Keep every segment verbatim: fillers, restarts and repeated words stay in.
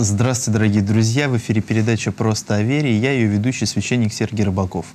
Здравствуйте, дорогие друзья! В эфире передача «Просто о вере». Я ее ведущий, священник Сергей Рыбаков.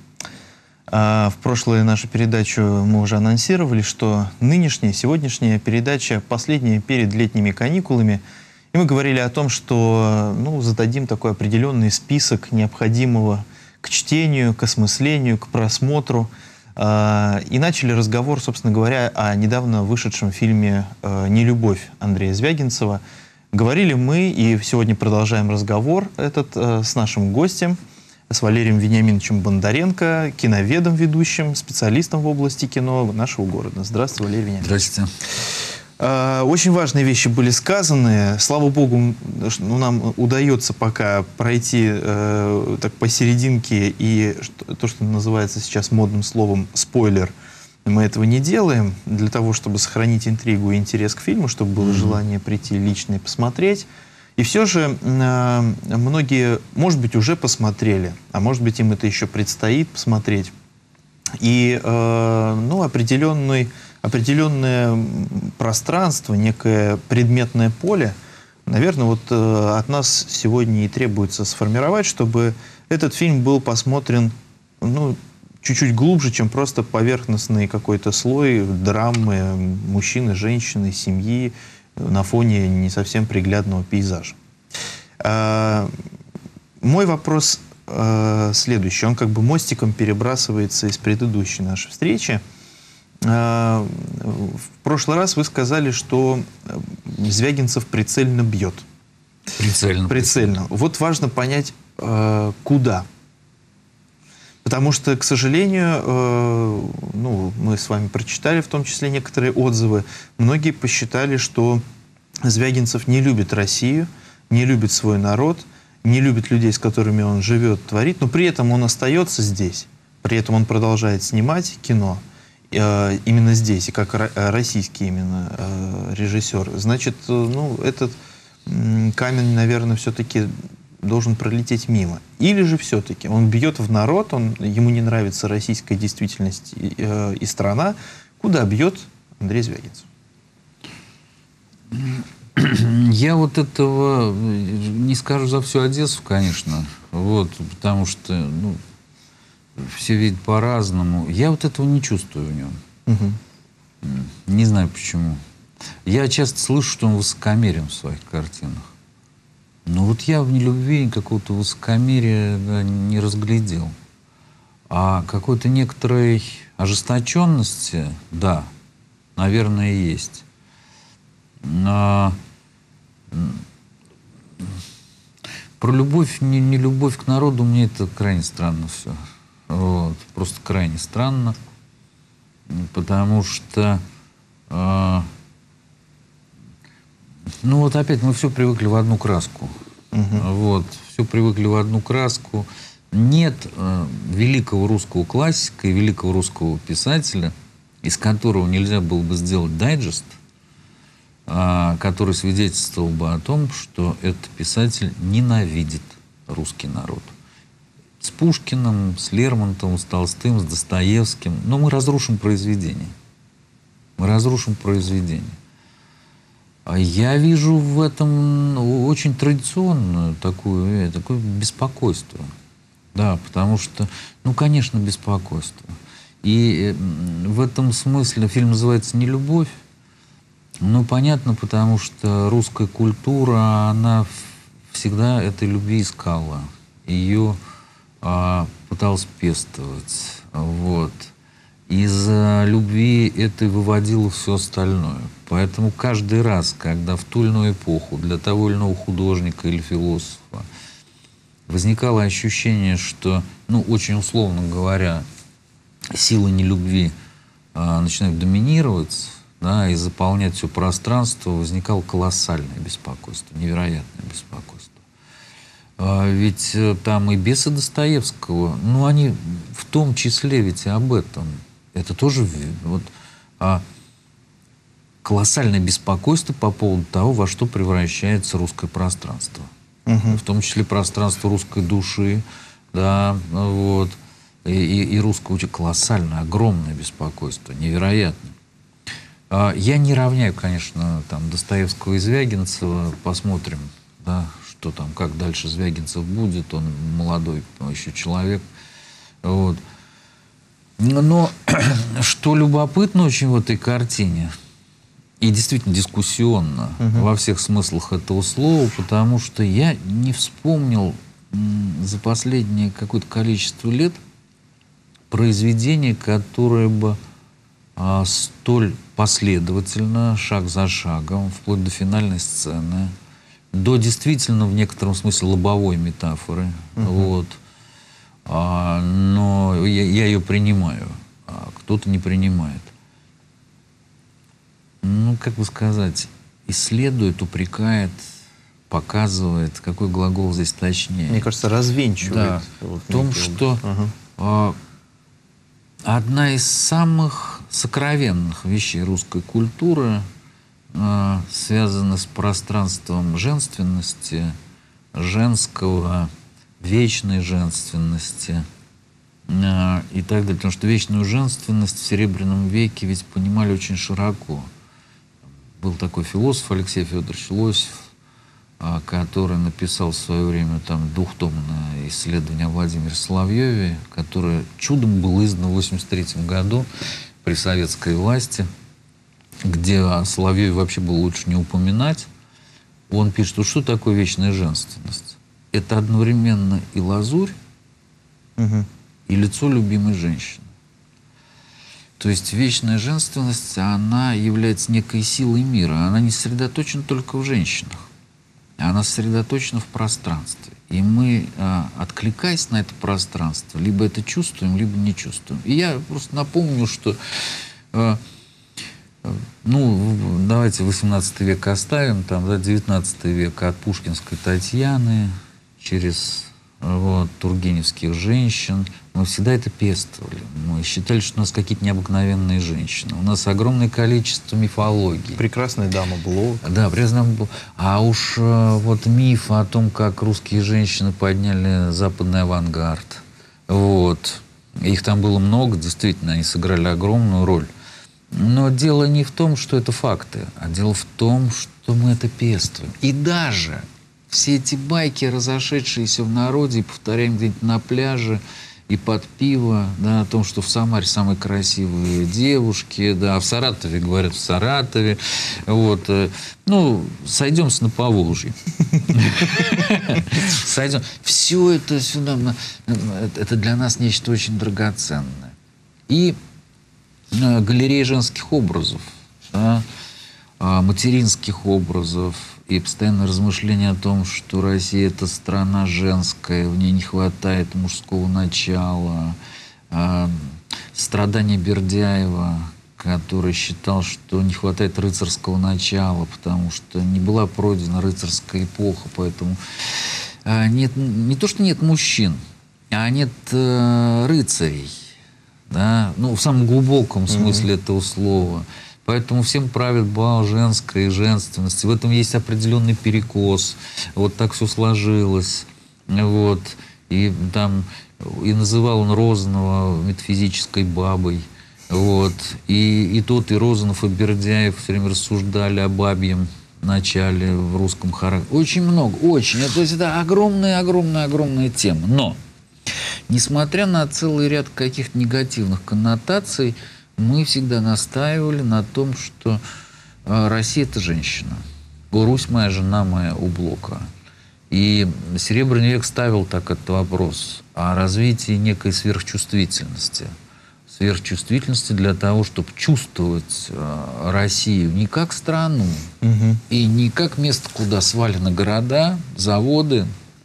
В прошлую нашу передачу мы уже анонсировали, что нынешняя, сегодняшняя передача последняя перед летними каникулами. И мы говорили о том, что ну, зададим такой определенный список необходимого к чтению, к осмыслению, к просмотру. И начали разговор, собственно говоря, о недавно вышедшем фильме «Нелюбовь» Андрея Звягинцева. Говорили мы, и сегодня продолжаем разговор этот э, с нашим гостем, с Валерием Вениаминовичем Бондаренко, киноведом ведущим, специалистом в области кино нашего города. Здравствуйте, Валерий Вениаминович. Здравствуйте. Э, очень важные вещи были сказаны. Слава богу, ну, нам удается пока пройти э, так посерединке, и то, что называется сейчас модным словом «спойлер», мы этого не делаем для того, чтобы сохранить интригу и интерес к фильму, чтобы было mm-hmm. желание прийти лично и посмотреть. И все же э, многие, может быть, уже посмотрели, а может быть, им это еще предстоит посмотреть. И э, ну, определенный, определенное пространство, некое предметное поле, наверное, вот э, от нас сегодня и требуется сформировать, чтобы этот фильм был посмотрен, ну, чуть-чуть глубже, чем просто поверхностный какой-то слой драмы мужчины, женщины, семьи на фоне не совсем приглядного пейзажа. А, мой вопрос а, следующий. Он как бы мостиком перебрасывается из предыдущей нашей встречи. А, в прошлый раз вы сказали, что Звягинцев прицельно бьет. Прицельно. Прицельно. Вот важно понять, а, куда. Потому что, к сожалению, э, ну, мы с вами прочитали в том числе некоторые отзывы. Многие посчитали, что Звягинцев не любит Россию, не любит свой народ, не любит людей, с которыми он живет, творит, но при этом он остается здесь. При этом он продолжает снимать кино э, именно здесь, и как российский именно э, режиссер. Значит, э, ну, этот э, камень, наверное, все-таки должен пролететь мимо. Или же все-таки он бьет в народ, он, ему не нравится российская действительность и, э, и страна. Куда бьет Андрей Звягинцев? Я вот этого не скажу за всю Одессу, конечно. Вот, потому что ну, все видят по-разному. Я вот этого не чувствую в нем. Угу. Не знаю почему. Я часто слышу, что он высокомерен в своих картинах. Но вот я в «Нелюбви» какого-то высокомерия да, не разглядел. А какой-то некоторой ожесточенности, да, наверное, есть. А, про любовь, не, не любовь к народу, мне это крайне странно все. Вот, просто крайне странно. Потому что... А, Ну вот опять мы все привыкли в одну краску. Uh-huh. Вот, все привыкли в одну краску. Нет э, великого русского классика и великого русского писателя, из которого нельзя было бы сделать дайджест, э, который свидетельствовал бы о том, что этот писатель ненавидит русский народ. С Пушкиным, с Лермонтовым, с Толстым, с Достоевским. Но мы разрушим произведение. Мы разрушим произведение. Я вижу в этом очень традиционную такую, такое беспокойство. Да, потому что, ну, конечно, беспокойство. И в этом смысле фильм называется «Нелюбовь». Ну, понятно, потому что русская культура, она всегда этой любви искала. Ее а, пыталась пестовать. Вот. Из-за любви это выводило все остальное. Поэтому каждый раз, когда в ту или иную эпоху для того или иного художника или философа возникало ощущение, что, ну, очень условно говоря, силы нелюбви а, начинают доминировать, да, и заполнять все пространство, возникало колоссальное беспокойство, невероятное беспокойство. А, ведь там и бесы Достоевского, ну, они в том числе ведь и об этом. Это тоже вот, а, колоссальное беспокойство по поводу того, во что превращается русское пространство. Uh-huh. В том числе пространство русской души, да, вот, и, и, и русского очень колоссальное, огромное беспокойство, невероятное. А, я не равняю, конечно, там, Достоевского и Звягинцева, посмотрим, да, что там, как дальше Звягинцев будет, он молодой еще человек. Вот. Но что любопытно очень в этой картине, и действительно дискуссионно угу. во всех смыслах этого слова, потому что я не вспомнил за последнее какое-то количество лет произведение, которое бы а, столь последовательно, шаг за шагом, вплоть до финальной сцены, до действительно в некотором смысле лобовой метафоры, угу. вот, а, но я, я ее принимаю, а кто-то не принимает. Ну, как бы сказать, исследует, упрекает, показывает, какой глагол здесь точнее. Мне кажется, развенчивает. Да, вот, в том, что ага. а, одна из самых сокровенных вещей русской культуры а, связана с пространством женственности, женского, вечной женственности а, и так далее. Потому что вечную женственность в Серебряном веке ведь понимали очень широко. Был такой философ Алексей Федорович Лосев, который написал в свое время там двухтомное исследование о Владимире Соловьеве, которое чудом было издано в восемьдесят третьем году при советской власти, где о Соловьеве вообще было лучше не упоминать. Он пишет, что, что такое вечная женственность? Это одновременно и лазурь, угу. и лицо любимой женщины. То есть вечная женственность, она является некой силой мира. Она не сосредоточена только в женщинах. Она сосредоточена в пространстве. И мы, откликаясь на это пространство, либо это чувствуем, либо не чувствуем. И я просто напомню, что, ну, давайте восемнадцатый век оставим, там, да, девятнадцатый век от пушкинской Татьяны через вот, тургеневских женщин. Мы всегда это пестовали. Мы считали, что у нас какие-то необыкновенные женщины. У нас огромное количество мифологий. Прекрасная дама Блок. Да, прекрасная дама Блок. А уж вот миф о том, как русские женщины подняли западный авангард. Вот. Их там было много, действительно, они сыграли огромную роль. Но дело не в том, что это факты, а дело в том, что мы это пестуем. И даже все эти байки, разошедшиеся в народе, и повторяем где-нибудь на пляже и под пиво, да, о том, что в Самаре самые красивые девушки, да, а в Саратове говорят в Саратове. Вот. Ну, сойдемся на Поволжье. Сойдем. Все это сюда, это для нас нечто очень драгоценное. И галерея женских образов, да, материнских образов, и постоянное размышление о том, что Россия — это страна женская, в ней не хватает мужского начала. А, страдания Бердяева, который считал, что не хватает рыцарского начала, потому что не была пройдена рыцарская эпоха, поэтому а, нет, не то, что нет мужчин, а нет а, рыцарей, да? Ну, в самом глубоком смысле mm-hmm. этого слова. Поэтому всем правит бал женской и женственности. В этом есть определенный перекос. Вот так все сложилось. Вот. И там и называл он Розанова метафизической бабой. Вот. И, и тот, и Розанов, и Бердяев все время рассуждали о бабьем начале в русском характере. Очень много, очень. То есть это огромная, огромная, огромная тема. Но, несмотря на целый ряд каких-то негативных коннотаций, мы всегда настаивали на том, что э, Россия — это женщина. Русь моя, жена моя у Блока. И Серебряный век ставил так этот вопрос о развитии некой сверхчувствительности. Сверхчувствительности для того, чтобы чувствовать э, Россию не как страну, угу. и не как место, куда свалены города, заводы,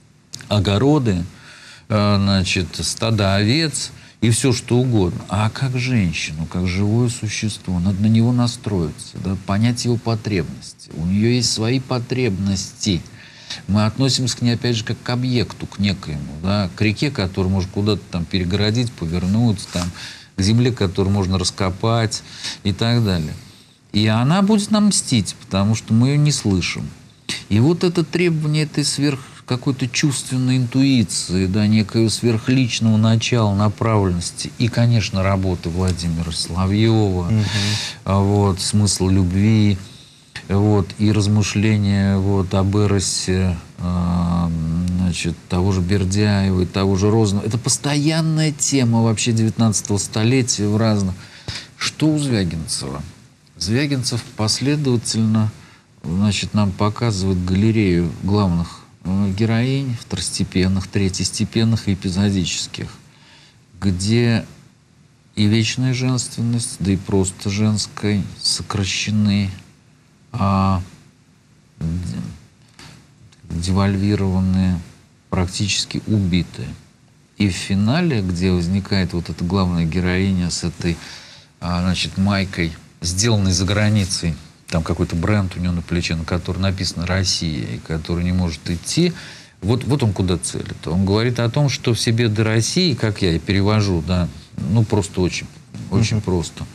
огороды, э, значит, стада овец, и все что угодно, а как женщину, как живое существо. Надо на него настроиться, да, понять его потребности. У нее есть свои потребности. Мы относимся к ней, опять же, как к объекту, к некоему, да, к реке, которую можно куда-то там перегородить, повернуть, там, к земле, которую можно раскопать и так далее. И она будет нам мстить, потому что мы ее не слышим. И вот это требование этой сверх какой-то чувственной интуиции, да, некого сверхличного начала, направленности и, конечно, работы Владимира Соловьева, угу. вот, смысл любви вот, и размышления вот, об эросе э, значит, того же Бердяева и того же Розанова. Это постоянная тема вообще девятнадцатого столетия в разных. Что у Звягинцева? Звягинцев последовательно, значит, нам показывает галерею главных э, героинь, второстепенных, третьестепенных и эпизодических, где и вечная женственность, да и просто женской сокращены, а девальвированные, практически убитые. И в финале, где возникает вот эта главная героиня с этой, а, значит, майкой, сделанной за границей, там какой-то бренд у нее на плече, на котором написано «Россия», и который не может идти, вот, вот он куда целит. Он говорит о том, что все беды России, как я и перевожу, да, ну, просто очень, очень mm-hmm. просто.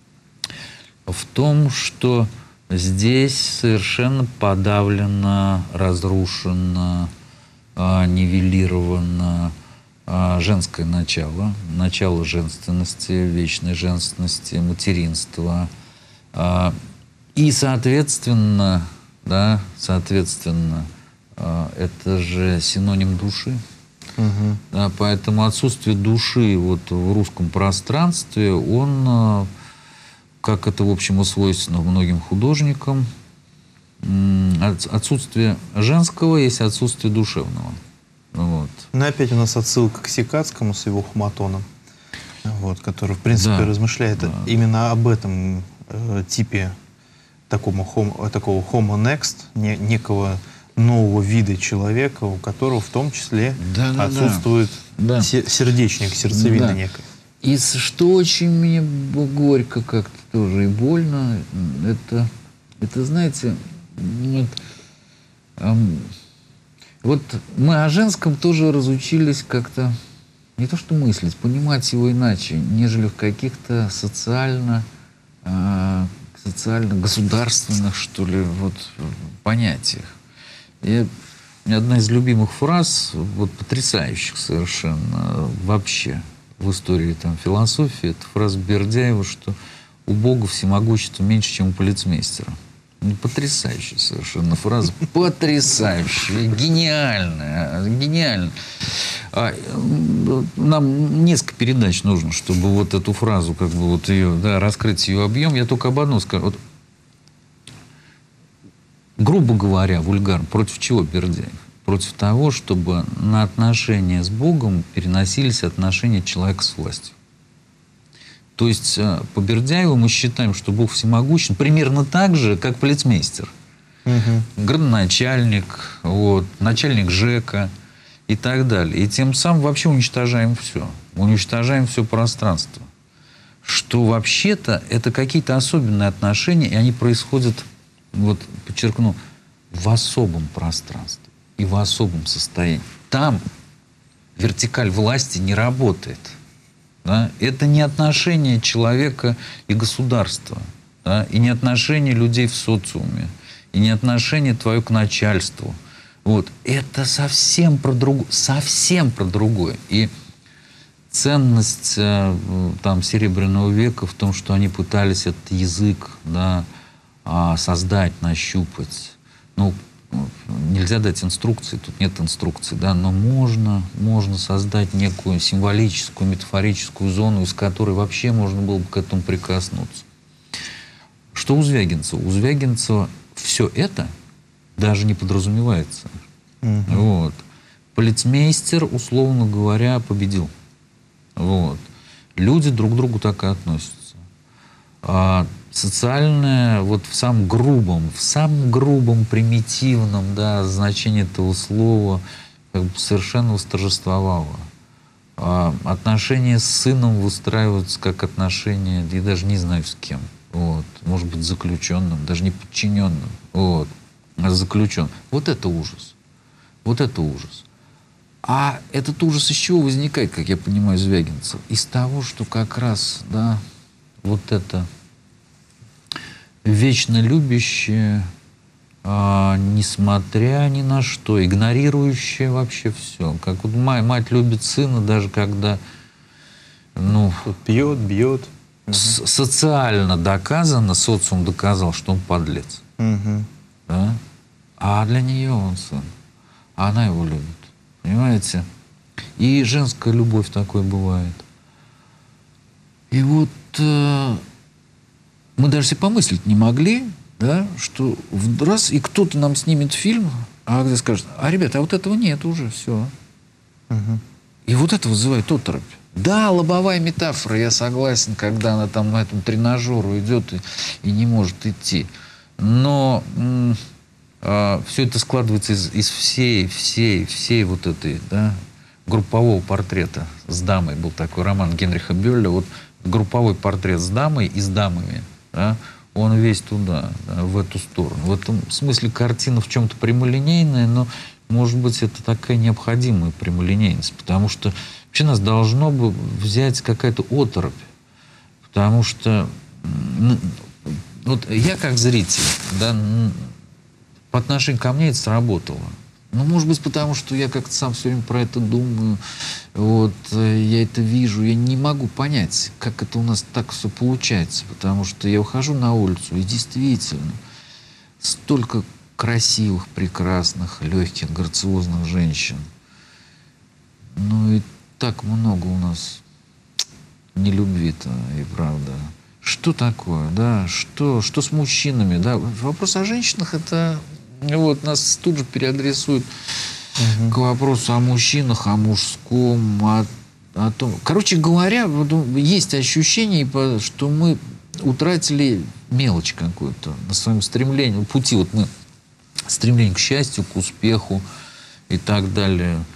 В том, что здесь совершенно подавлено, разрушено, а, нивелировано а, женское начало. Начало женственности, вечной женственности, материнства. А, и, соответственно, да, соответственно, а, это же синоним души. Угу. Да, поэтому отсутствие души вот в русском пространстве, он, как это, в общем, свойственно многим художникам, отсутствие женского есть отсутствие душевного. Вот. Но опять у нас отсылка к Сикацкому с его Хматоном, вот, который, в принципе, да. размышляет да. именно об этом э, типе такому homo, такого homo next, не, некого нового вида человека, у которого в том числе да, да, отсутствует да. сердечник, сердцевина да. некая. И что очень мне горько как-то тоже и больно, это, это знаете, вот, эм, вот мы о женском тоже разучились как-то, не то что мыслить, понимать его иначе, нежели в каких-то социально, э, социально-государственных, что ли, вот, понятиях. Я, у меня одна из любимых фраз, вот потрясающих совершенно вообще в истории там, философии, это фраза Бердяева, что у Бога всемогущество меньше, чем у полицмейстера. Ну, потрясающая совершенно фраза, потрясающая, гениальная, гениальная. А, нам несколько передач нужно, чтобы вот эту фразу, как бы вот ее, да, раскрыть ее объем. Я только об одном скажу. Вот, грубо говоря, вульгарно, против чего Бердяев? Против того, чтобы на отношения с Богом переносились отношения человека с властью. То есть по Бердяеву мы считаем, что Бог всемогущен примерно так же, как полицмейстер. Угу. Градоначальник, вот, начальник ЖЭКа и так далее. И тем самым вообще уничтожаем все. Уничтожаем все пространство. Что вообще-то это какие-то особенные отношения, и они происходят, вот подчеркну, в особом пространстве и в особом состоянии. Там вертикаль власти не работает. Да? Это не отношение человека и государства, да? И не отношение людей в социуме, и не отношение твое к начальству. Вот. Это совсем про другое. Совсем про другое. И ценность э, там, Серебряного века в том, что они пытались этот язык, да, создать, нащупать. Ну, нельзя дать инструкции, тут нет инструкции, да, но можно, можно создать некую символическую, метафорическую зону, из которой вообще можно было бы к этому прикоснуться. Что у Звягинцева? У Звягинцева все это даже не подразумевается. Mm-hmm. Вот. Полицмейстер, условно говоря, победил. Вот. Люди друг к другу так и относятся. А социальное, вот в самом грубом, в самом грубом, примитивном, да, значении этого слова как бы совершенно восторжествовало. А отношения с сыном выстраиваются как отношения, я даже не знаю с кем. Вот. Может быть, заключенным, даже не подчиненным. Вот. А заключенным. Вот это ужас. Вот это ужас. А этот ужас из чего возникает, как я понимаю, Звягинцев? Из того, что как раз, да, вот это вечно любящее, а, несмотря ни на что, игнорирующее вообще все. Как вот мать, мать любит сына, даже когда, ну, бьет, бьет. Социально доказано, социум доказал, что он подлец. Угу. Да? А для нее он сын. А она его любит. Понимаете? И женская любовь такой бывает. И вот э, мы даже себе помыслить не могли, да, что в раз и кто-то нам снимет фильм, а где скажет: а, ребята, а вот этого нет уже, все. Угу. И вот это вызывает оторопь. Да, лобовая метафора, я согласен, когда она там на этом тренажеру идет и, и не может идти. Но м, а, все это складывается из, из всей, всей, всей вот этой, да, группового портрета с дамой. Был такой роман Генриха Бёля. Вот групповой портрет с дамой и с дамами, да, он весь туда, да, в эту сторону. В этом смысле картина в чем-то прямолинейная, но, может быть, это такая необходимая прямолинейность, потому что вообще нас должно бы взять какая-то оторопь. Потому что ну, вот я как зритель, да, по отношению ко мне это сработало. Ну, может быть, потому что я как-то сам все время про это думаю, вот, я это вижу, я не могу понять, как это у нас так все получается, потому что я ухожу на улицу, и действительно, столько красивых, прекрасных, легких, грациозных женщин. Ну, и так много у нас нелюбви-то, и правда. Что такое, да, что, что с мужчинами, да, вопрос о женщинах, это... Вот, нас тут же переадресуют угу. к вопросу о мужчинах, о мужском, о, о том... Короче говоря, вот, есть ощущение, что мы утратили мелочь какую-то на своем стремлении, пути. Вот мы стремление к счастью, к успеху и так далее.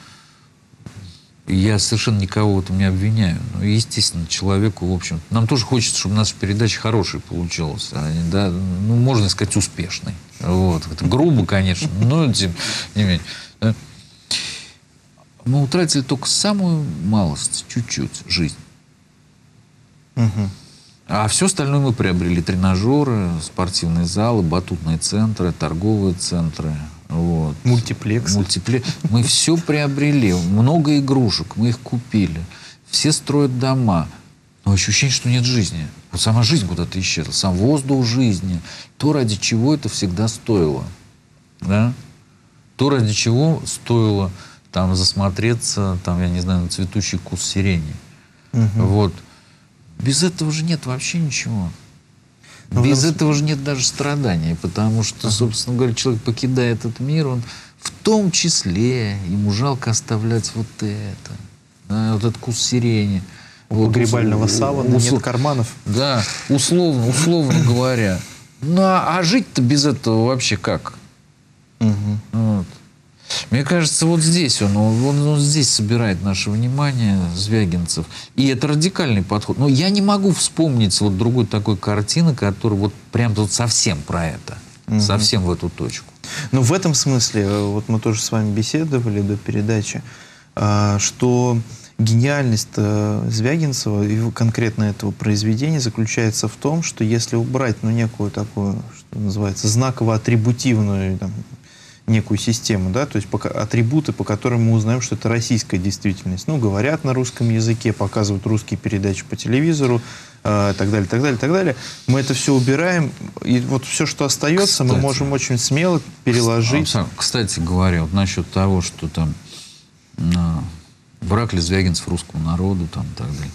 Я совершенно никого в этом не обвиняю. Но, естественно, человеку, в общем, нам тоже хочется, чтобы наша передача хорошей получилась. А, да, ну, можно сказать, успешной. Вот. Это грубо, конечно, но тем не менее. Да. Мы утратили только самую малость, чуть-чуть, жизнь. Угу. А все остальное мы приобрели. Тренажеры, спортивные залы, батутные центры, торговые центры. Вот. Мультиплекс. Мультипле... Мы все приобрели. Много игрушек. Мы их купили. Все строят дома. Но ощущение, что нет жизни. Вот сама жизнь куда-то исчезла. Сам воздух жизни. То, ради чего это всегда стоило. Да? То, ради чего стоило там засмотреться, там, я не знаю, на цветущий куст сирени. Угу. Вот. Без этого же нет вообще ничего. Но без нас... этого же нет даже страдания, потому что, собственно говоря, человек, покидая этот мир, он в том числе, ему жалко оставлять вот это, да, вот этот куст сирени. У вот, погребального ус... савана услов... нет карманов. Да, условно, условно говоря. Ну, а, а жить-то без этого вообще как? Угу. Вот. Мне кажется, вот здесь он, он, он здесь собирает наше внимание, Звягинцев. И это радикальный подход. Но я не могу вспомнить вот другой такой картины, которая вот прям вот совсем про это. Угу. Совсем в эту точку. Ну, в этом смысле, вот мы тоже с вами беседовали до передачи, что гениальность Звягинцева и конкретно этого произведения заключается в том, что если убрать, ну, некую такую, что называется, знаково-атрибутивную, там, некую систему, да, то есть пока, атрибуты, по которым мы узнаем, что это российская действительность. Ну, говорят на русском языке, показывают русские передачи по телевизору, э, так далее, так далее, так далее. Мы это все убираем, и вот все, что остается, кстати, мы можем очень смело переложить. Кстати говоря, вот насчет того, что там э, враг ли Звягинцев русскому народу, там, и так далее.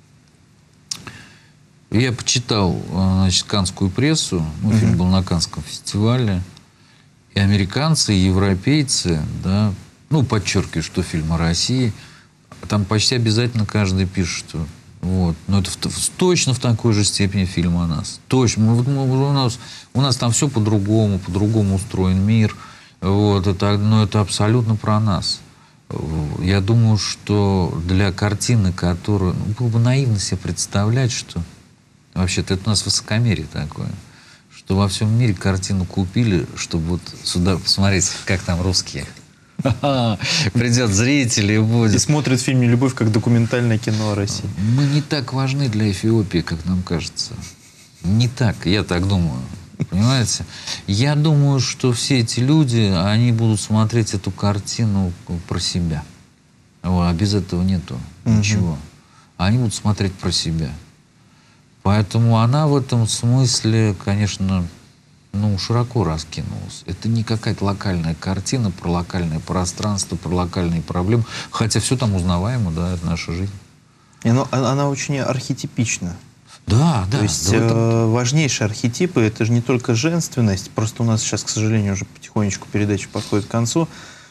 Я почитал, значит, каннскую прессу, ну, фильм был на Каннском фестивале. И американцы, и европейцы, да, ну, подчеркиваю, что фильм о России, там почти обязательно каждый пишет, что вот, но это в, точно в такой же степени фильм о нас. Точно. Мы, мы, у, нас, у нас там все по-другому, по-другому устроен мир, вот, это, но это абсолютно про нас. Я думаю, что для картины, которую, ну, было бы наивно себе представлять, что вообще-то это у нас высокомерие такое, что во всем мире картину купили, чтобы вот сюда посмотреть, как там русские. Придет зритель и будет... И смотрит фильм «Нелюбовь» как документальное кино о России. Мы не так важны для Эфиопии, как нам кажется. Не так, я так думаю. Понимаете? Я думаю, что все эти люди, они будут смотреть эту картину про себя. А без этого нету ничего. Они будут смотреть про себя. Поэтому она в этом смысле, конечно, ну, широко раскинулось. Это не какая-то локальная картина про локальное пространство, про локальные проблемы. Хотя все там узнаваемо, да, это наша жизнь. И оно, она очень архетипична. Да, да. То есть да, этом... э, важнейшие архетипы — это же не только женственность. Просто у нас сейчас, к сожалению, уже потихонечку передача подходит к концу.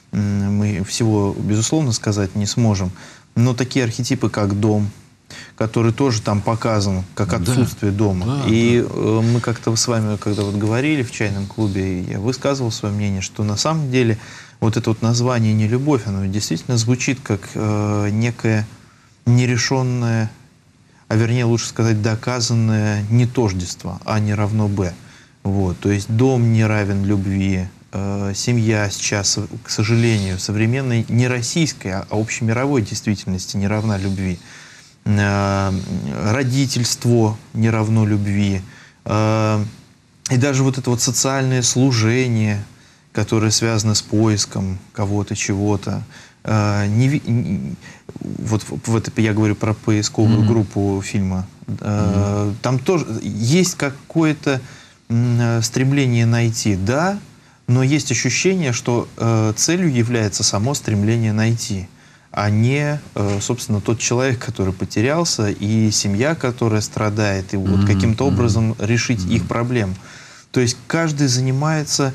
Мы всего, безусловно, сказать не сможем. Но такие архетипы, как дом, который тоже там показан, как отсутствие да, дома. Да, и да. Э, мы как-то с вами, когда вот говорили в чайном клубе, я высказывал свое мнение, что на самом деле вот это вот название «нелюбовь», оно действительно звучит как э, некое нерешенное, а вернее, лучше сказать, доказанное нетождество, а не равно «б». Вот. То есть дом не равен любви, э, семья сейчас, к сожалению, современной, не российской, а общемировой действительности не равна любви. Э, родительство не равно любви. Э, и даже вот это вот социальное служение, которое связано с поиском кого-то, чего-то, Не, не, вот в это я говорю про поисковую mm-hmm. группу фильма. Mm-hmm. Там тоже есть какое-то стремление найти, да, но есть ощущение, что целью является само стремление найти, а не, собственно, тот человек, который потерялся, и семья, которая страдает, и вот mm-hmm. каким-то образом решить mm-hmm. их проблем. То есть каждый занимается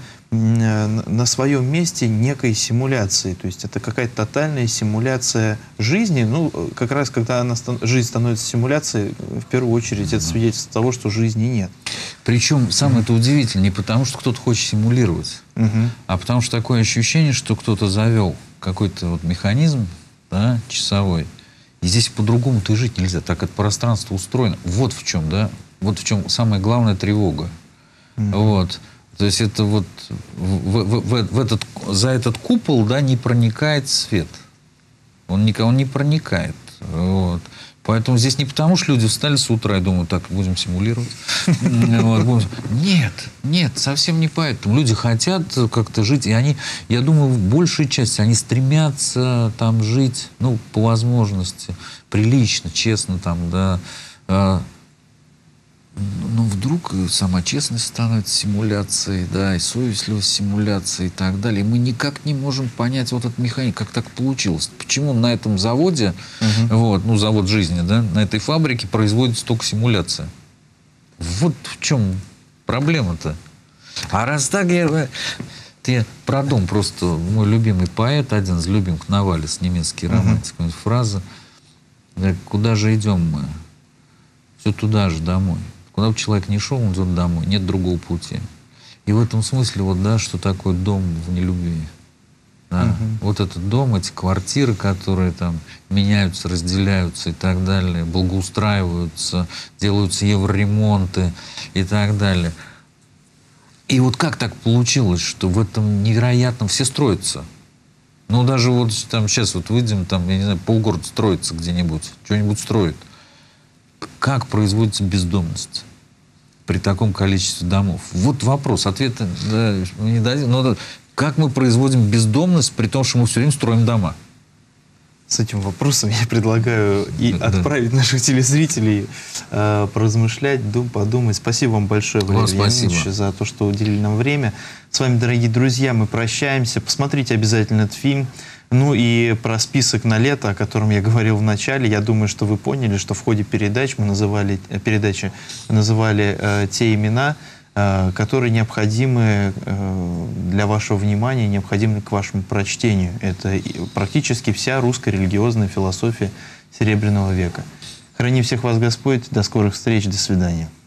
на своем месте некой симуляцией. То есть это какая-то тотальная симуляция жизни. Ну, как раз, когда она, жизнь становится симуляцией, в первую очередь это свидетельство того, что жизни нет. Причем самое это удивительное не потому, что кто-то хочет симулировать, угу. а потому что такое ощущение, что кто-то завел какой-то вот механизм, да, часовой. И здесь по-другому-то и жить нельзя. Так это пространство устроено. Вот в чем, да, вот в чем самая главная тревога. Угу. Вот. То есть это вот в, в, в, в этот, за этот купол, да, не проникает свет. Он никого не проникает. Вот. Поэтому здесь не потому, что люди встали с утра и думают, так, будем симулировать. Нет, нет, совсем не поэтому. Люди хотят как-то жить, и они, я думаю, в большей части, они стремятся там жить, ну, по возможности, прилично, честно там, да. Но вдруг сама честность становится симуляцией, да, и совестливость симуляцией и так далее. И мы никак не можем понять вот этот механизм, как так получилось. Почему на этом заводе, угу. вот, ну, завод жизни, да, на этой фабрике производится только симуляция. Вот в чем проблема-то. А раз так, я, я про дом просто, мой любимый поэт, один из любимых, Навалис, немецкий романтик, угу. фраза, куда же идем мы? Все туда же, домой. Куда бы человек ни шел, он идет домой. Нет другого пути. И в этом смысле, вот, да, что такое дом в нелюбви. Да. Угу. Вот этот дом, эти квартиры, которые там меняются, разделяются и так далее, благоустраиваются, делаются евроремонты и так далее. И вот как так получилось, что в этом невероятном все строятся? Ну, даже вот там сейчас вот выйдем, там, я не знаю, полгорода строится где-нибудь, что-нибудь строит. Как производится бездомность при таком количестве домов? Вот вопрос. Ответа да, мы не дадим. Но как мы производим бездомность при том, что мы все время строим дома? С этим вопросом я предлагаю и да, отправить да. наших телезрителей э, поразмышлять, дум, подумать. Спасибо вам большое, Валерий Леонидович, за то, что уделили нам время. С вами, дорогие друзья, мы прощаемся. Посмотрите обязательно этот фильм. Ну и про список на лето, о котором я говорил в начале, я думаю, что вы поняли, что в ходе передач мы называли, передачи мы называли э, те имена, э, которые необходимы э, для вашего внимания, необходимы к вашему прочтению. Это практически вся русская религиозная философия Серебряного века. Храни всех вас Господь. До скорых встреч. До свидания.